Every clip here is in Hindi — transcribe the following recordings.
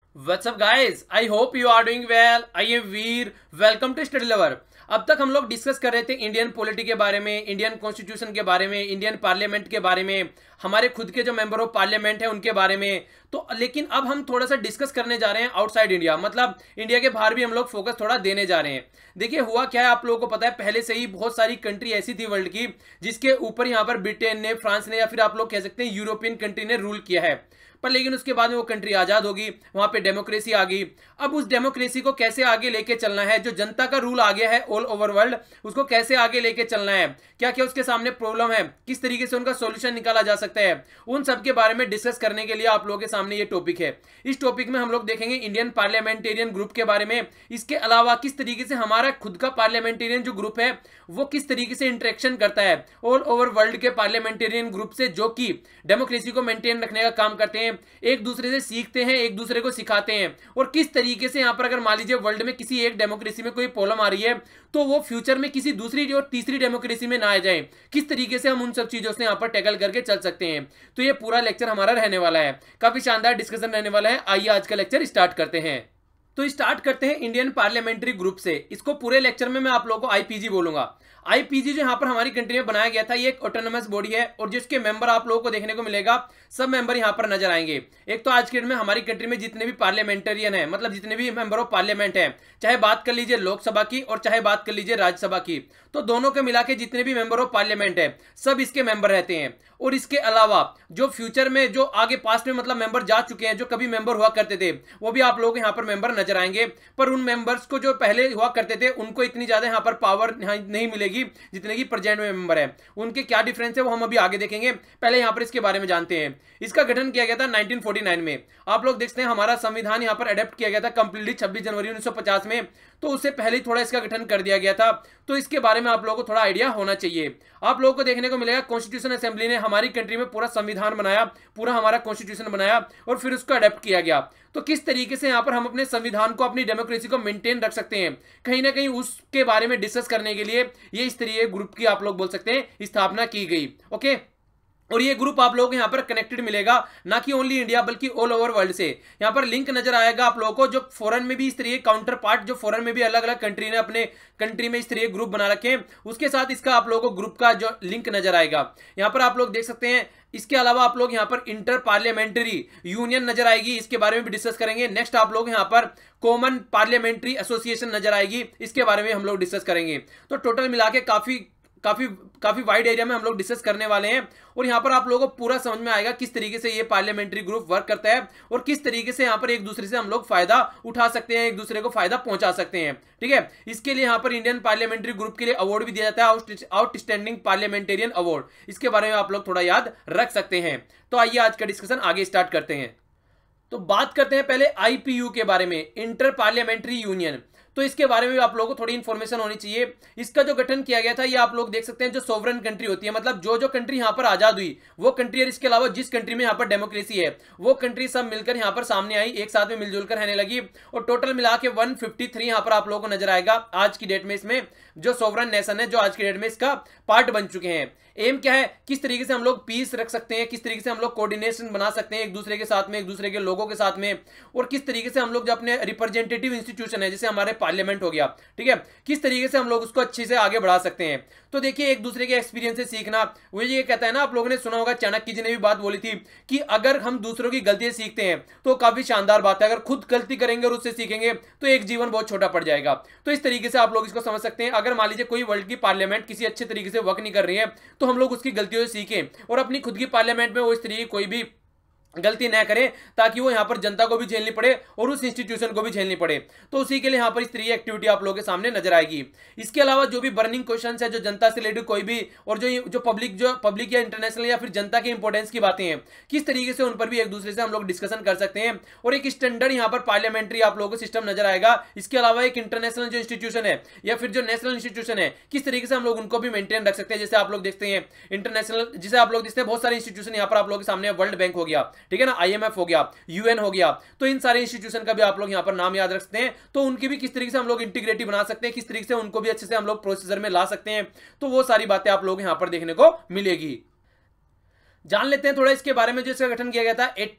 What's up guys? I hope you are doing well. I am Veer. Welcome to Study Lover. अब तक हम लोग डिस्कस कर रहे थे इंडियन पॉलिटी के बारे में, इंडियन कॉन्स्टिट्यूशन के बारे में, इंडियन पार्लियामेंट के बारे में, हमारे खुद के जो मेंबर ऑफ पार्लियामेंट है उनके बारे में। तो लेकिन अब हम थोड़ा सा डिस्कस करने जा रहे हैं आउटसाइड इंडिया, मतलब इंडिया के बाहर भी हम लोग फोकस थोड़ा देने जा रहे हैं। देखिए हुआ क्या है, आप लोगों को पता है पहले से ही बहुत सारी कंट्री ऐसी थी वर्ल्ड की जिसके ऊपर यहाँ पर ब्रिटेन ने, फ्रांस ने या फिर आप लोग कह सकते हैं यूरोपियन कंट्री ने रूल किया है। पर लेकिन उसके बाद में वो कंट्री आजाद होगी, वहां पे डेमोक्रेसी आ गई। अब उस डेमोक्रेसी को कैसे आगे लेके चलना है, जो जनता का रूल आ गया है ऑल ओवर वर्ल्ड, उसको कैसे आगे लेके चलना है, क्या क्या उसके सामने प्रॉब्लम है, किस तरीके से उनका सॉल्यूशन निकाला जा सकता है, उन सब के बारे में डिस्कस करने के लिए आप लोगों के सामने ये टॉपिक है। इस टॉपिक में हम लोग देखेंगे इंडियन पार्लियामेंटेरियन ग्रुप के बारे में, इसके अलावा किस तरीके से हमारा खुद का पार्लियामेंटेरियन जो ग्रुप है वो किस तरीके से इंटरेक्शन करता है ऑल ओवर वर्ल्ड के पार्लियामेंटेरियन ग्रुप से, जो कि डेमोक्रेसी को मेंटेन रखने का काम करते हैं, एक दूसरे से सीखते हैं, एक दूसरे को सिखाते हैं। और किस तरीके से यहां पर अगर मान लीजिए वर्ल्ड में किसी एक डेमोक्रेसी में कोई प्रॉब्लम आ रही है तो वो फ्यूचर में किसी दूसरी और तीसरी डेमोक्रेसी में ना आ जाए, किस तरीके से हम उन सब चीजों से यहां पर टैकल करके चल सकते हैं। तो ये पूरा लेक्चर हमारा रहने वाला है, काफी शानदार डिस्कशन रहने वाला है। आइए आज का लेक्चर स्टार्ट करते हैं। तो स्टार्ट करते हैं इंडियन पार्लियामेंट्री ग्रुप से। इसको पूरे लेक्चर में मैं आप लोगों को आईपीजी बोलूंगा। आईपीजी जो यहां पर हमारी कंट्री में बनाया गया था, ये एक ऑटोनोमस बॉडी है और जिसके मेंबर आप लोगों को देखने को मिलेगा, सब मेंबर यहां पर नजर आएंगे। एक तो आज के डेट में हमारी कंट्री में जितने भी पार्लियामेंटेरियन है, मतलब जितने भी मेंबर ऑफ पार्लियामेंट है, चाहे बात कर लीजिए लोकसभा की और चाहे बात कर लीजिए राज्यसभा की, तो दोनों के मिला के जितने भी मेंबर ऑफ पार्लियामेंट है सब इसके मेंबर रहते हैं। और इसके अलावा जो फ्यूचर में, जो आगे पास्ट में मतलब मेंबर जा चुके हैं, जो कभी मेंबर हुआ करते थे, वो भी आप लोग यहाँ पर मेंबर नजर आएंगे। पर उन मेंबर्स को जो पहले हुआ करते थे उनको इतनी ज्यादा यहाँ पर पावर नहीं मिलेगी जितने की प्रेजेंट में मेंबर है। उनके क्या डिफरेंस है वो हम अभी आगे देखेंगे, पहले यहाँ पर इसके बारे में जानते हैं। इसका गठन किया गया था 1949 में। आप लोग देखते हैं हमारा संविधान यहाँ पर अडेप्ट किया गया था कंप्लीटली 26 जनवरी 1950 में, तो उससे पहले ही थोड़ा इसका गठन कर दिया गया था। तो इसके बारे में आप लोगों को थोड़ा आइडिया होना चाहिए। आप लोगों को देखने को मिलेगा कॉन्स्टिट्यूशन असेंबली ने हमारी कंट्री में पूरा संविधान बनाया, पूरा हमारा कॉन्स्टिट्यूशन बनाया और फिर उसको अडेप्ट किया गया। तो किस तरीके से यहाँ पर हम अपने संविधान को, अपनी डेमोक्रेसी को मेंटेन रख सकते हैं, कहीं ना कहीं उसके बारे में डिस्कस करने के लिए ये इस तरीके ग्रुप की आप लोग बोल सकते हैं स्थापना की गई। ओके, और ये ग्रुप आप लोगों को यहाँ पर कनेक्टेड मिलेगा, ना कि ओनली इंडिया बल्कि ऑल ओवर वर्ल्ड से। यहाँ पर लिंक नजर आएगा आप लोगों को, जो फॉरेन में भी इस तरीके काउंटर पार्ट, जो फॉरेन में भी अलग अलग कंट्री ने अपने कंट्री में इस तरीके ग्रुप बना रखे हैं, उसके साथ इसका आप लोगों को ग्रुप का जो लिंक नजर आएगा यहाँ पर आप लोग देख सकते हैं। इसके अलावा आप लोग यहाँ पर इंटर पार्लियामेंट्री यूनियन नजर आएगी, इसके बारे में भी डिस्कस करेंगे। नेक्स्ट आप लोग यहाँ पर कॉमन पार्लियामेंट्री एसोसिएशन नजर आएगी, इसके बारे में हम लोग डिस्कस करेंगे। तो टोटल मिला के काफी काफी काफी वाइड एरिया में हम लोग डिस्कस करने वाले हैं। और यहाँ पर आप लोगों को पूरा समझ में आएगा किस तरीके से ये पार्लियामेंट्री ग्रुप वर्क करता है और किस तरीके से यहाँ पर एक दूसरे से हम लोग फायदा उठा सकते हैं, एक दूसरे को फायदा पहुंचा सकते हैं। ठीक है, इसके लिए यहाँ पर इंडियन पार्लियामेंट्री ग्रुप के लिए अवार्ड भी दिया जाता है, आउटस्टैंडिंग पार्लियामेंटेरियन अवार्ड। इसके बारे में आप लोग थोड़ा याद रख सकते हैं। तो आइए आज का डिस्कशन आगे स्टार्ट करते हैं। तो बात करते हैं पहले आईपीयू के बारे में, इंटर पार्लियामेंट्री यूनियन। तो इसके बारे में आप लोगों को थोड़ी इंफॉर्मेशन होनी चाहिए। इसका जो गठन किया गया था, ये आप लोग देख सकते हैं, जो सोवरेन कंट्री होती है, मतलब जो जो कंट्री यहाँ पर आजाद हुई वो कंट्री, और इसके अलावा जिस कंट्री में यहाँ पर डेमोक्रेसी है वो कंट्री सब मिलकर यहाँ पर सामने आई, एक साथ में मिलजुल कर रहने लगी। और टोटल मिला के 153 यहाँ पर आप लोगों को नजर आएगा आज की डेट में। इसमें जो सोवरेन नेशन है जो आज की डेट में इसका पार्ट बन चुके हैं। एम क्या है, किस तरीके से हम लोग पीस रख सकते हैं, किस तरीके से हम लोग कोऑर्डिनेशन बना सकते हैं एक दूसरे के साथ में, एक दूसरे के लोगों के साथ में, और किस तरीके से हम लोग जो अपने रिप्रेजेंटेटिव इंस्टीट्यूशन है जैसे हमारे पार्लियामेंट हो गया, ठीक है, किस तरीके से हम लोग उसको अच्छे से आगे बढ़ा सकते हैं। तो देखिए एक दूसरे के एक्सपीरियंस से सीखना, वो ये कहता है ना, आप लोगों ने सुना होगा चाणक्य जी ने भी बात बोली थी कि अगर हम दूसरों की गलतियां सीखते हैं तो काफी शानदार बात है, अगर खुद गलती करेंगे और उससे सीखेंगे तो एक जीवन बहुत छोटा पड़ जाएगा। तो इस तरीके से आप लोग इसको समझ सकते हैं। अगर मान लीजिए कोई वर्ल्ड की पार्लियामेंट किसी अच्छे तरीके से वर्क नहीं कर रही है तो हम लोग उसकी गलतियों से सीखें और अपनी खुद की पार्लियामेंट में वो इस तरीके कोई भी गलती न करें, ताकि वो यहाँ पर जनता को भी झेलनी पड़े और उस इंस्टीट्यूशन को भी झेलनी पड़े। तो उसी के लिए यहाँ पर इस तरीके एक्टिविटी आप लोगों के सामने नजर आएगी। इसके अलावा जो भी बर्निंग क्वेश्चंस है, जो जनता से रिलेटेड कोई भी, और जो पब्लिक या इंटरनेशनल या फिर जनता के इंपॉर्टेंस की बातें हैं, किस तरीके से उन पर भी एक दूसरे से हम लोग डिस्कशन कर सकते हैं। और एक स्टैंडर्ड यहाँ पर पार्लियामेंट्री आप लोगों को सिस्टम नजर आएगा। इसके अलावा एक इंटरनेशनल जो इंस्टीट्यूशन है या फिर जो नेशनल इंस्टीट्यूशन है, किस तरीके से हम लोग उनको भी मेंटेन रख सकते हैं। जैसे आप लोग देखते हैं इंटरनेशनल, जिसे आप लोग देखते हैं बहुत सारे इंस्टीट्यूशन यहाँ पर आप लोगों के सामने, वर्ल्ड बैंक हो गया, ठीक है ना, IMF हो गया, यूएन हो गया, तो इन सारे इंस्टीट्यूशन का भी आप लोग यहां पर नाम याद रख सकते हैं। तो उनकी भी किस तरीके से हम लोग इंटीग्रेटिव बना सकते हैं, किस तरीके से उनको भी अच्छे से हम लोग प्रोसीजर में ला सकते हैं, तो वो सारी बातें आप लोग यहां पर देखने को मिलेगी। जान लेते हैं थोड़ा इसके बारे में। जो इसका गठन किया गया था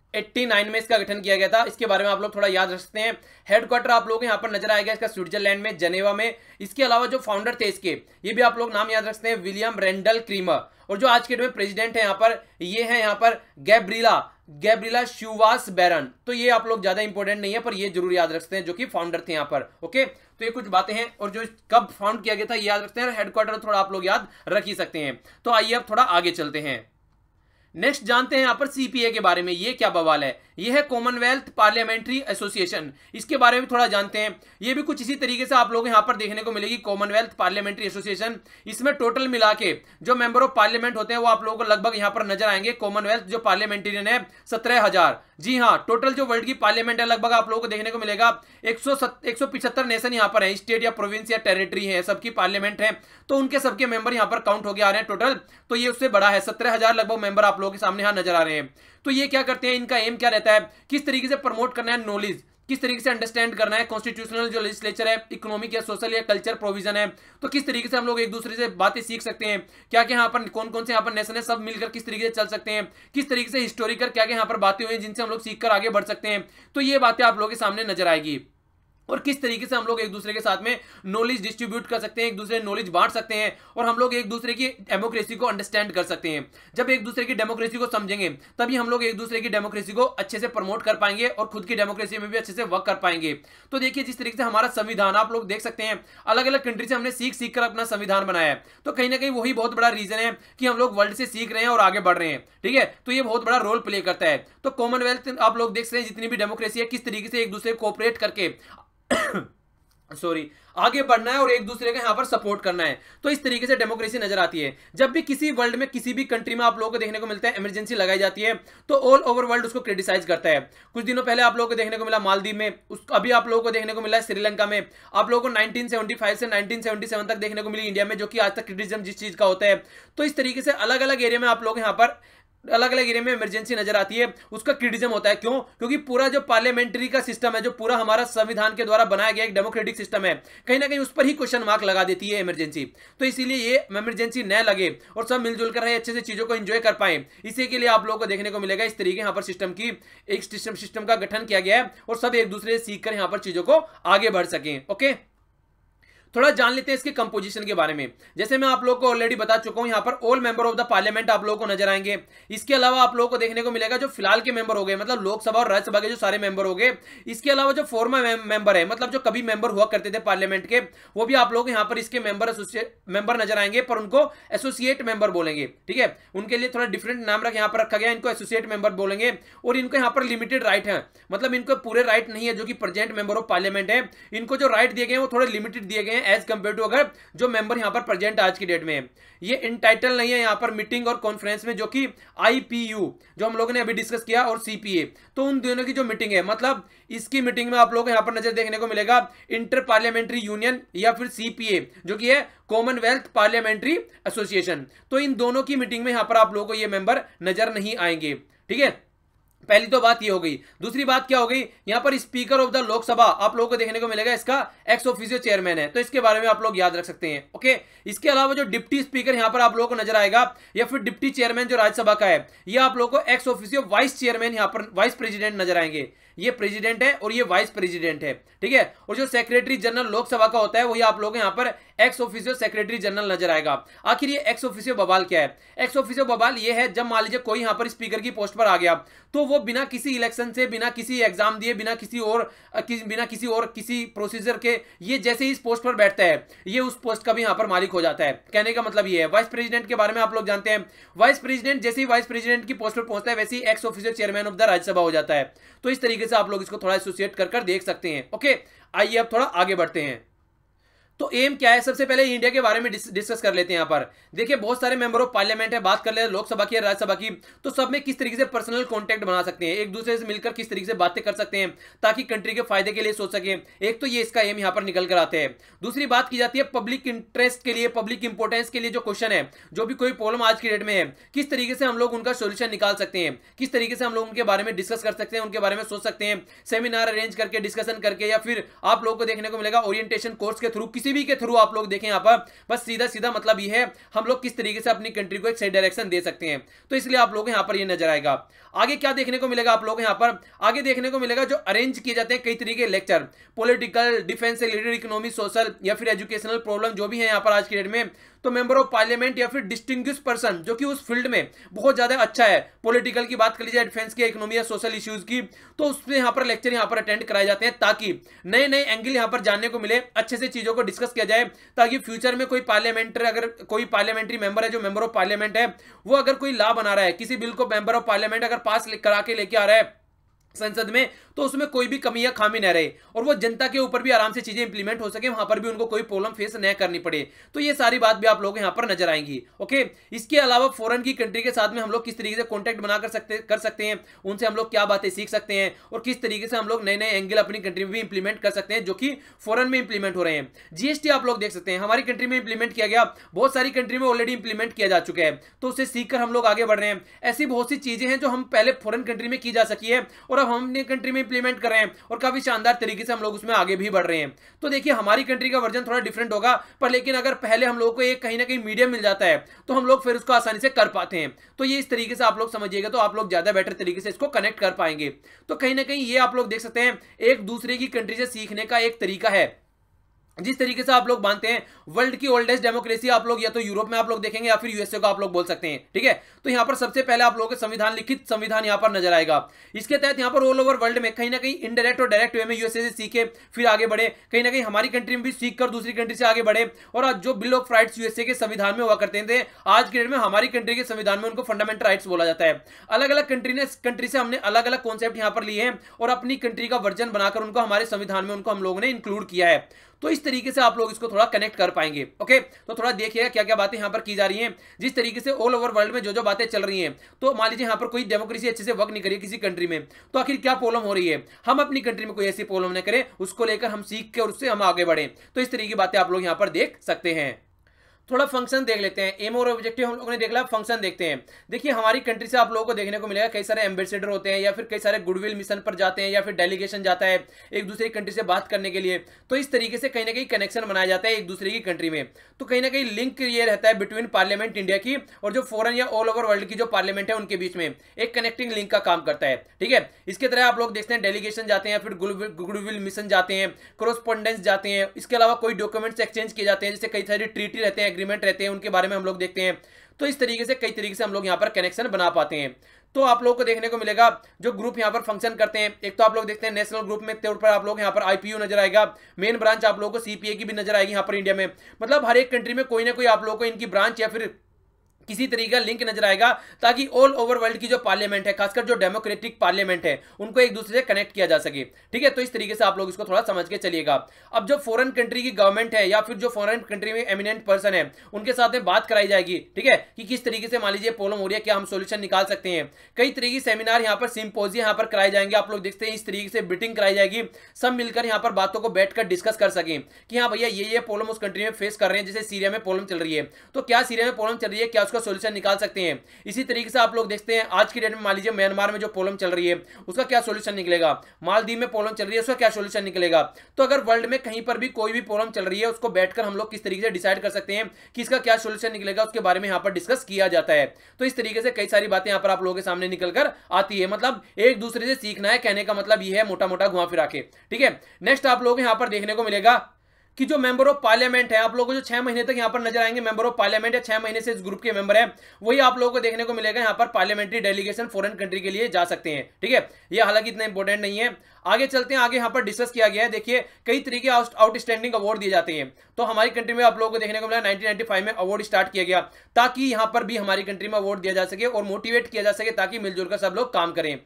89 में इसका गठन किया गया था। इसके बारे में आप लोग थोड़ा याद रख सकते हैं। हेडक्वार्टर आप लोग यहाँ पर नजर आएगा इसका स्विट्जरलैंड में, जनेवा में। इसके अलावा जो फाउंडर थे इसके, ये भी आप लोग नाम याद रख सकते हैं, विलियम रेंडल क्रीमर। और जो आज के डेट में प्रेसिडेंट है यहाँ पर, ये है यहाँ पर गैब्रिला श्यूवास बैरन। तो ये आप लोग ज्यादा इंपॉर्टेंट नहीं है, पर ये जरूर याद रखते हैं, जो कि फाउंडर थे यहाँ पर। ओके, तो ये कुछ बातें हैं, और जो कब फाउंड किया गया था ये याद रखते हैं, हेडक्वार्टर थोड़ा आप लोग याद रख ही सकते हैं। तो आइए अब थोड़ा आगे चलते हैं। नेक्स्ट जानते हैं यहाँ पर सीपीए के बारे में। ये क्या बवाल है? ये है कॉमनवेल्थ पार्लियामेंट्री एसोसिएशन। इसके बारे में थोड़ा जानते हैं। ये भी कुछ इसी तरीके से आप लोग यहाँ पर देखने को मिलेगी, कॉमनवेल्थ पार्लियामेंट्री एसोसिएशन। इसमें टोटल मिला के जो मेंबर ऑफ पार्लियामेंट होते हैं वो आप लोगों को लगभग यहाँ पर नजर आएंगे। कॉमनवेल्थ जो पार्लियामेंटेरियन है 17,000। जी हाँ, टोटल जो वर्ल्ड की पार्लियामेंट है लगभग आप लोगों को देखने को मिलेगा 175 नेशन यहाँ पर है, स्टेट या प्रोविंस या टेरिटरी है, सबकी पार्लियामेंट है। तो उनके सबके मेंबर यहाँ पर काउंट हो गए आ रहे हैं टोटल। तो ये उससे बड़ा है, 17,000 लगभग मेंबर आप लोगों के सामने यहाँ नजर आ रहे हैं। तो ये क्या करते हैं, इनका एम क्या रहता है, किस तरीके से प्रमोट करना है नॉलेज, किस तरीके से अंडरस्टैंड करना है कॉन्स्टिट्यूशनल जो लेजिस्लेचर है, इकोनॉमिक या सोशल या कल्चर प्रोविजन है, तो किस तरीके से हम लोग एक दूसरे से बातें सीख सकते हैं, क्या क्या यहाँ पर कौन कौन से यहाँ पर नेशन है, सब मिलकर किस तरीके से चल सकते हैं, किस तरीके से हिस्टोरिकल क्या क्या यहाँ पर बातें हुई जिनसे हम लोग सीखकर आगे बढ़ सकते हैं। तो ये बातें आप लोगों के सामने नजर आएगी, और किस तरीके से हम लोग एक दूसरे के साथ में नॉलेज डिस्ट्रीब्यूट कर सकते हैं, एक दूसरे नॉलेज बांट सकते हैं, और हम लोग एक दूसरे की डेमोक्रेसी को अंडरस्टैंड कर सकते हैं। जब एक दूसरे की डेमोक्रेसी को समझेंगे तभी हम लोग एक दूसरे की डेमोक्रेसी को अच्छे से प्रमोट कर पाएंगे और खुद की डेमोक्रेसी में भी अच्छे से वर्क कर पाएंगे। तो देखिए जिस तरीके से हमारा संविधान आप लोग देख सकते हैं, अलग अलग कंट्री से हमने सीख कर अपना संविधान बनाया है। तो कहीं ना कहीं वही बहुत बड़ा रीजन है कि हम लोग वर्ल्ड से सीख रहे हैं और आगे बढ़ रहे हैं। ठीक है, तो ये बहुत बड़ा रोल प्ले करता है। तो कॉमनवेल्थ आप लोग देख सकते हैं जितनी भी डेमोक्रेसी है, किस तरीके से एक दूसरे को कोऑपरेट करके आगे बढ़ना है और एक दूसरे का यहाँ पर सपोर्ट करना है। तो इस तरीके से डेमोक्रेसी नजर आती है। जब भी किसी वर्ल्ड में किसी भी कंट्री में आप लोगों को देखने को मिलता है इमरजेंसी लगाई जाती है, तो ऑल ओवर वर्ल्ड उसको क्रिटिसाइज करता है। कुछ दिनों पहले आप लोगों को देखने को मिला मालदीव में, अभी आप लोगों को देखने को मिला है श्रीलंका में, आप लोगों को 1975 से 1977 तक देखने को मिली इंडिया में, जो कि आज तक क्रिटिसिज्म जिस चीज का होता है। तो इस तरीके से अलग अलग एरिया में आप लोग यहाँ पर अलग अलग एरिया में इमरजेंसी नजर आती है, उसका क्रिटिसिज्म होता है। क्यों? क्योंकि पूरा जो पार्लियामेंट्री का सिस्टम है, जो पूरा हमारा संविधान के द्वारा बनाया गया एक डेमोक्रेटिक सिस्टम है, कहीं ना कहीं उस पर ही क्वेश्चन मार्क लगा देती है इमरजेंसी। तो इसीलिए ये इमरजेंसी न लगे और सब मिलजुल कर रहे, अच्छे से चीजों को एंजॉय कर पाए, इसी के लिए आप लोगों को देखने को मिलेगा इस तरीके यहाँ पर सिस्टम की एक सिस्टम का गठन किया गया है, और सब एक दूसरे से सीखकर यहाँ पर चीजों को आगे बढ़ सकें। ओके, थोड़ा जान लेते हैं इसके कंपोजिशन के बारे में। जैसे मैं आप लोगों को ऑलरेडी बता चुका हूं, यहाँ पर all member of the parliament आप लोगों को नजर आएंगे। इसके अलावा आप लोगों को देखने को मिलेगा जो फिलहाल के मेंबर हो गए, मतलब लोकसभा और राज्यसभा के जो सारे मेंबर हो गए। इसके अलावा जो फॉर्मर मेंबर है, मतलब जो कभी मेंबर हुआ करते थे पार्लियामेंट के, वो भी आप लोग यहाँ पर इसके मेंबर नजर आएंगे, पर उनको एसोसिएट मेंबर बोलेंगे। ठीक है, उनके लिए थोड़ा डिफरेंट नाम यहाँ पर रखा गया, इनको एसोसिएट मेंबर बोलेंगे। और इनको यहाँ पर लिमिटेड राइट है, मतलब इनको पूरे राइट नहीं है जो कि प्रेजेंट मेंबर ऑफ पार्लियामेंट है। इनको जो राइट दिए गए हैं वो थोड़े लिमिटेड दिए गए हैं एज कंपेयर टू जो मेंबर यहां पर प्रेजेंट आज की डेट में है। ये इनटाइटल नहीं है यहां पर मीटिंग और कॉन्फ्रेंस में, जो कि आईपीयू जो हम लोगों ने अभी डिस्कस किया और सीपीए, तो उन दोनों की जो मीटिंग है, मतलब इसकी मीटिंग में आप लोग यहां पर नजर देखने को मिलेगा इंटर पार्लियामेंट्री यूनियन या फिर सीपीए, जो कि है कॉमनवेल्थ पार्लियामेंट्री एसोसिएशन। तो इन दोनों की मीटिंग में यहां पर आप लोगों को ये मेंबर नजर नहीं आएंगे। ठीक है, पहली तो बात ये हो गई। दूसरी बात क्या हो गई, यहां पर स्पीकर ऑफ द लोकसभा आप लोगों को देखने को मिलेगा, इसका एक्स ऑफिशियो चेयरमैन है, तो इसके बारे में आप लोग याद रख सकते हैं। ओके, इसके अलावा जो डिप्टी स्पीकर यहां पर आप लोगों को नजर आएगा, या फिर डिप्टी चेयरमैन जो राज्यसभा का है, ये आप लोगों को एक्स ऑफिशियो वाइस चेयरमैन यहां पर वाइस प्रेसिडेंट नजर आएंगे। ये प्रेसिडेंट है और ये वाइस प्रेसिडेंट है। ठीक है, और जो सेक्रेटरी जनरल लोकसभा का होता है वही आप लोग यहां पर एक्स ऑफिशियो सेक्रेटरी जनरल नजर आएगा। आखिर ये एक्स ऑफिशियो बवाल क्या है? एक्स ऑफिशियो बवाल ये है, जब मान लीजिए कोई यहां पर स्पीकर की पोस्ट पर आ गया, तो वो बिना किसी इलेक्शन से, बिना किसी एग्जाम दिए, बिना किसी और किसी प्रोसीजर के, ये जैसे ही इस पोस्ट पर बैठता है, ये उस पोस्ट का भी यहां पर मालिक हो जाता है। कहने का मतलब ये है। वाइस प्रेसिडेंट के बारे में आप लोग जानते हैं, वाइस प्रेसिडेंट जैसे ही वाइस प्रेसिडेंट की पोस्ट पर पहुंचता है, वैसे ही ex officio chairman of the Rajya Sabha हो जाता है। तो इस तरीके से आप लोग इसको थोड़ा एसोसिएट कर देख सकते हैं। ओके, आइए अब थोड़ा आगे बढ़ते हैं। तो एम क्या है, सबसे पहले इंडिया के बारे में डिस्कस कर लेते हैं। यहाँ पर देखिए बहुत सारे मेंबर ऑफ पार्लियामेंट है, बात कर ले लोकसभा की, राज्यसभा की, तो सब में किस तरीके से पर्सनल कांटेक्ट बना सकते हैं, एक दूसरे से मिलकर किस तरीके से बातें कर सकते हैं ताकि कंट्री के फायदे के लिए सोच सकें। एक तो ये इसका एम यहाँ पर निकल कर आते हैं। दूसरी बात की जाती है पब्लिक इंटरेस्ट के लिए, पब्लिक इंपोर्टेंस के लिए जो क्वेश्चन है, जो भी कोई प्रॉब्लम आज की डेट में है, किस तरीके से हम लोग उनका सोल्यूशन निकाल सकते हैं, किस तरीके से हम लोग उनके बारे में डिस्कस कर सकते हैं, उनके बारे में सोच सकते हैं, सेमिनार अरेंज करके, डिस्कशन करके, या फिर आप लोगों को देखने को मिलेगा ओरिएंटेशन कोर्स के थ्रू, किसी भी के थ्रू आप लोग देखें यहाँ पर, बस सीधा सीधा मतलब ये है हम लोग किस तरीके से अपनी कंट्री को एक सही डायरेक्शन दे सकते हैं। तो इसलिए आप लोग यहाँ पर ये नजर आएगा। आगे क्या देखने को मिलेगा आप लोग यहाँ पर, आगे देखने को मिलेगा जो अरेंज किए जाते हैं कई तरीके के लेक्चर, पॉलिटिकल, डिफेंस से रिलेटेड, इकोनॉमी, सोशल या फिर एजुकेशनल प्रॉब्लम जो भी है यहाँ पर आज की डेट में, तो मेंबर ऑफ पार्लियामेंट या फिर डिस्टिंग्विश पर्सन जो कि उस फील्ड में बहुत ज्यादा अच्छा है, पॉलिटिकल की बात कर लीजिए, डिफेंस की, इकोनॉमी या सोशल इश्यूज की, तो उसमें यहाँ पर लेक्चर यहाँ पर अटेंड कराए जाते हैं ताकि नए नए एंगल यहाँ पर जानने को मिले, अच्छे से चीजों को डिस्कस किया जाए, ताकि फ्यूचर में कोई पार्लियामेंट्री, अगर कोई पार्लियामेंट्री मेंबर है जो मेंबर ऑफ पार्लियामेंट है, वो अगर कोई लॉ बना रहा है, किसी बिल को मेंबर ऑफ पार्लियामेंट अगर पास करा के लेके आ रहा है संसद में, तो उसमें कोई भी कमी या खामी न रहे और वो जनता के ऊपर भी आराम से चीजें इंप्लीमेंट हो सके, वहां पर भी उनको कोई प्रॉब्लम फेस न करनी पड़े। तो ये सारी बात भी आप लोग यहां पर नजर आएंगी। ओके, इसके अलावा फॉरेन की कंट्री के साथ में हम लोग किस तरीके से कॉन्टेक्ट बना कर सकते हैं, उनसे हम लोग क्या बातें सीख सकते हैं और किस तरीके से हम लोग नए नए एंगल अपनी कंट्री में भी इंप्लीमेंट कर सकते हैं जो कि फॉरेन में इंप्लीमेंट हो रहे हैं। जीएसटी आप लोग देख सकते हैं हमारी कंट्री में इंप्लीमेंट किया गया, बहुत सारी कंट्री में ऑलरेडी इंप्लीमेंट किया जा चुका है, तो उसे सीखकर हम लोग आगे बढ़ रहे हैं। ऐसी बहुत सी चीजें हैं जो हम पहले फॉरेन कंट्री में की जा सकी है और अब हम अपनी कंट्री में इंप्लीमेंट कर रहे हैं और काफी शानदार तरीके से हम लोग उसमें आगे भी बढ़ रहे हैं। तो देखिए हमारी कंट्री का वर्जन थोड़ा डिफरेंट होगा, पर लेकिन अगर पहले हम लोग को एक कहीं ना कहीं मीडियम मिल जाता है तो हम लोग फिर उसको आसानी से कर पाते हैं। तो ये इस तरीके से आप लोग समझिएगा तो आप लोग ज्यादा बेटर तरीके से इसको कनेक्ट कर पाएंगे। तो कहीं ना कहीं ये आप लोग देख सकते हैं एक दूसरे की कंट्री से सीखने का एक तरीका है। जिस तरीके से आप लोग मानते हैं वर्ल्ड की ओल्डेस्ट डेमोक्रेसी आप लोग या तो यूरोप में आप लोग देखेंगे या फिर यूएसए को आप लोग बोल सकते हैं, ठीक है। तो यहां पर सबसे पहले आप लोगों के संविधान, लिखित संविधान यहां पर नजर आएगा। इसके तहत यहां पर ऑल ओवर वर्ल्ड में कहीं ना कहीं इनडायरेक्ट और डायरेक्ट वे में यूएसए से सीखे फिर आगे बढ़े, कहीं ना कहीं हमारी कंट्री में भी सीख कर दूसरी कंट्री से आगे बढ़े। और आज जो बिल ऑफ राइट्स यूएसए के संविधान में हुआ करते थे, आज के डेट में हमारी कंट्री के संविधान में उनको फंडामेंटल राइट्स बोला जाता है। अलग अलग कंट्री से हमने अलग अलग कॉन्सेप्ट यहां पर लिए हैं और अपनी कंट्री का वर्जन बनाकर उनको हमारे संविधान में उनको हम लोगों ने इंक्लूड किया है। तो इस तरीके से आप लोग इसको थोड़ा कनेक्ट कर पाएंगे। ओके, तो थोड़ा देखिएगा क्या क्या बातें यहां पर की जा रही हैं, जिस तरीके से ऑल ओवर वर्ल्ड में जो जो बातें चल रही हैं। तो मान लीजिए यहां पर कोई डेमोक्रेसी अच्छे से वर्क नहीं करी किसी कंट्री में, तो आखिर क्या प्रॉब्लम हो रही है, हम अपनी कंट्री में कोई ऐसी प्रॉब्लम न करें, उसको लेकर हम सीख के और उससे हम आगे बढ़े। तो इस तरीके की बातें आप लोग यहां पर देख सकते हैं। थोड़ा फंक्शन देख लेते हैं, एम और ऑब्जेक्टिव हम लोगों ने देख लिया, फंक्शन देखते हैं। देखिए हमारी कंट्री से आप लोगों को देखने को मिलेगा कई सारे एम्बेसडर होते हैं या फिर कई सारे गुडविल मिशन पर जाते हैं या फिर डेलीगेशन जाता है एक दूसरे कंट्री से बात करने के लिए। तो इस तरीके से कहीं ना कहीं कनेक्शन बनाया जाता है एक दूसरे की कंट्री में। तो कहीं ना कहीं लिंक ये रहता है बिटवीन पार्लियामेंट इंडिया की और जो फॉरेन या ऑल ओवर वर्ल्ड की जो पार्लियामेंट है उनके बीच में एक कनेक्टिंग लिंक का काम करता है, ठीक है। इसके तरह आप लोग देखते हैं डेलीगेशन जाते हैं या फिर गुडविल मिशन जाते हैं, कोरोस्पोंडेंस जाते हैं, इसके अलावा कोई डॉक्यूमेंट्स एक्सचेंज किए जाते हैं, जैसे कई सारी ट्रीटी रहते हैं, एग्रीमेंट रहते हैं, उनके बारे में हम लोग देखते हैं। तो इस तरीके से कई तरीके से हम लोग यहाँ पर कनेक्शन बना पाते हैं। तो आप लोगों को देखने को मिलेगा जो ग्रुप यहाँ पर फंक्शन करते हैं, एक तो आप लोग देखते हैं नेशनल ग्रुप में तौर पर आप लोग यहाँ पर आईपीयू नजर आएगा, मेन ब्रांच आप लोगों को सीपीए की भी नजर आएगी यहाँ पर इंडिया में। मतलब हर एक कंट्री में कोई ना कोई आप लोगों को इनकी ब्रांच या फिर किसी तरीके का लिंक नजर आएगा, ताकि ऑल ओवर वर्ल्ड की जो पार्लियामेंट है, खासकर जो डेमोक्रेटिक पार्लियामेंट है, उनको एक दूसरे से कनेक्ट किया जा सके, ठीक है। तो इस तरीके से आप लोग इसको थोड़ा समझ के चलिएगा। अब जो फॉरेन कंट्री की गवर्नमेंट है या फिर जो फॉरेन कंट्री में एमिनेंट पर्सन है, उनके साथ में बात कराई जाएगी, ठीक है, कि किस तरीके से मान लीजिए प्रॉब्लम हो रही है, क्या हम सोल्यूशन निकाल सकते हैं। कई तरीके की सेमिनार यहाँ पर, सिंपोजियम यहाँ पर कराए जाएंगे, आप लोग देखते हैं इस तरीके से मीटिंग कराई जाएगी, सब मिलकर यहाँ पर बातों को बैठकर डिस्कस कर सकें कि हाँ भैया ये प्रॉब्लम उस कंट्री में फेस कर रहे हैं। जैसे सीरिया में प्रॉब्लम चल रही है, तो क्या सीरिया में प्रॉब्लम चल रही है, क्या उसका सोल्यूशन निकाल सकते हैं। इसी तरीके से आप लोग देखते हैं आज की डेट में मान लीजिए म्यांमार में जो प्रॉब्लम चल रही है उसका क्या सॉल्यूशन निकलेगा, मालदीव में प्रॉब्लम चल रही है उसका क्या सॉल्यूशन निकलेगा। तो अगर वर्ल्ड में कहीं पर भी कोई भी प्रॉब्लम चल रही है, उसको बैठकर हम लोग किस तरीके से डिसाइड कर सकते हैं कि इसका क्या सॉल्यूशन निकलेगा, उसके बारे में यहाँ पर डिस्कस किया जाता है। तो इस तरीके से कई सारी बातें यहाँ पर आप लोगों के सामने निकलकर आती है। मतलब एक दूसरे से सीखना है, कहने का मतलब ये है मोटा मोटा घुमा फिरा के, ठीक है। नेक्स्ट आप लोग यहाँ पर देखने को मिलेगा कि जो मेंबर ऑफ पार्लियामेंट है, आप लोगों को जो 6 महीने तक यहाँ पर नजर आएंगे मेंबर ऑफ पार्लियामेंट या 6 महीने से इस ग्रुप के मेंबर है, वही आप लोगों को देखने को मिलेगा यहाँ पर पार्लियामेंट्री डेलीगेशन फॉरेन कंट्री के लिए जा सकते हैं, ठीक है। ये हालांकि इतना इंपॉर्टेंट नहीं है। आगे चलते हैं, आगे यहाँ पर डिस्कस किया गया है। देखिए कई तरीके आउटस्टैंडिंग अवार्ड दिए जाते हैं। तो हमारी कंट्री में आप लोगों को देखने को मिला 1995 में अवार्ड स्टार्ट किया गया, ताकि यहाँ पर भी हमारी कंट्री में अवार्ड दिया जा सके और मोटिवेट किया जा सके, ताकि मिलजुल कर सब लोग काम करें।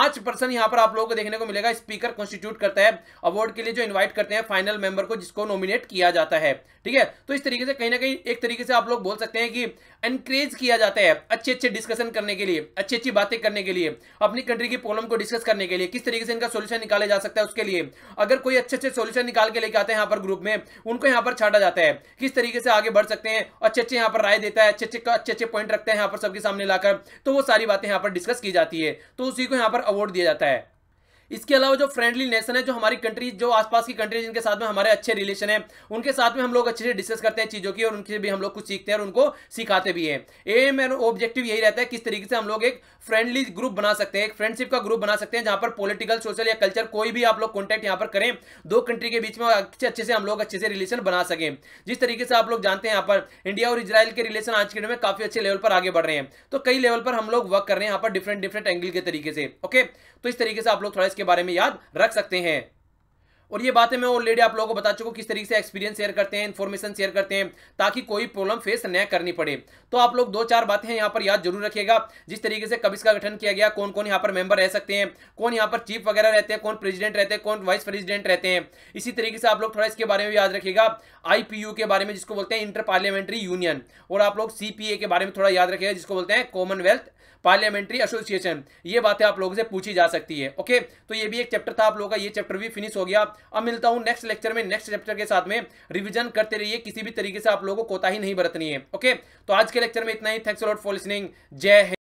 5% यहाँ पर आप लोगों को देखने को मिलेगा स्पीकर कॉन्स्टिट्यूट करता है अवार्ड के लिए, जो इन्वाइट करते हैं फाइनल मेंबर को, जिसको नॉमिनेट किया जाता है, ठीक है। तो इस तरीके से कहीं ना कहीं एक तरीके से आप लोग बोल सकते हैं कि एनकरेज किया जाता है अच्छे अच्छे डिस्कशन करने के लिए, अच्छी अच्छी बातें करने के लिए, अपनी कंट्री की प्रॉब्लम को डिस्कस करने के लिए, किस तरीके से इनका सोल्यूशन निकाला जा सकता है उसके लिए। अगर कोई अच्छे अच्छे सोल्यूशन निकाल के लेके आते हैं यहाँ पर ग्रुप में, उनको यहाँ पर छाटा जाता है किस तरीके से आगे बढ़ सकते हैं, अच्छे अच्छे यहाँ पर राय देता है, अच्छे अच्छे पॉइंट रखते हैं यहाँ पर सबके सामने लाकर, तो वो सारी बातें यहाँ पर डिस्कस की जाती है, तो उसी को यहाँ पर अवार्ड दिया जाता है। इसके अलावा जो फ्रेंडली नेशन है, जो हमारी कंट्री, जो आसपास की कंट्री जिनके साथ में हमारे अच्छे रिलेशन है, उनके साथ में हम लोग अच्छे से डिस्कस करते हैं चीज़ों की और उनसे भी हम लोग कुछ सीखते हैं और उनको सिखाते भी हैं। एम एंड ऑब्जेक्टिव यही रहता है किस तरीके से हम लोग एक फ्रेंडली ग्रुप बना सकते हैं, एक फ्रेंडशिप का ग्रुप बना सकते हैं, जहां पर पॉलिटिकल, सोशल या कल्चर कोई भी आप लोग कॉन्टैक्ट यहां पर करें, दो कंट्री के बीच में अच्छे से हम लोग अच्छे से रिलेशन बना सकें। जिस तरीके से आप लोग जानते हैं यहाँ पर इंडिया और इजराइल के रिलेशन आज के डेट में काफी अच्छे लेवल पर आगे बढ़ रहे हैं, तो कई लेवल पर हम लोग वर्क कर रहे हैं यहाँ पर डिफरेंट डिफरेंट एंगल के तरीके से। ओके, तो इस तरीके से आप लोग थोड़ा इसके बारे में याद रख सकते हैं। और ये बातें मैं ऑलरेडी आप लोगों को बता चुका हूं किस तरीके से एक्सपीरियंस शेयर करते हैं, इन्फॉर्मेशन शेयर करते हैं, ताकि कोई प्रॉब्लम फेस न करनी पड़े। तो आप लोग 2-4 बातें यहाँ पर याद जरूर रखिएगा, जिस तरीके से कब इसका गठन किया गया, कौन कौन यहाँ पर मेंबर रह सकते हैं, कौन यहाँ पर चीफ वगैरह रहते हैं, कौन प्रेसिडेंट रहते हैं, कौन वाइस प्रेसिडेंट रहते हैं। इसी तरीके से आप लोग थोड़ा इसके बारे में याद रखिएगा, IPU के बारे में जिसको बोलते हैं इंटर पार्लियामेंट्री यूनियन, और आप लोग CPA के बारे में थोड़ा याद रखिएगा जिसको बोलते हैं कॉमनवेल्थ पार्लियामेंट्री एसोसिएशन। ये बातें आप लोगों से पूछी जा सकती है। ओके, तो ये भी एक चैप्टर था आप लोगों का, ये चैप्टर भी फिनिश हो गया। अब मिलता हूं नेक्स्ट लेक्चर में नेक्स्ट चैप्टर के साथ में। रिवीजन करते रहिए, किसी भी तरीके से आप लोगों को कोताही नहीं बरतनी है। ओके, तो आज के लेक्चर में इतना ही। Thanks a lot for listening. जय हिंद।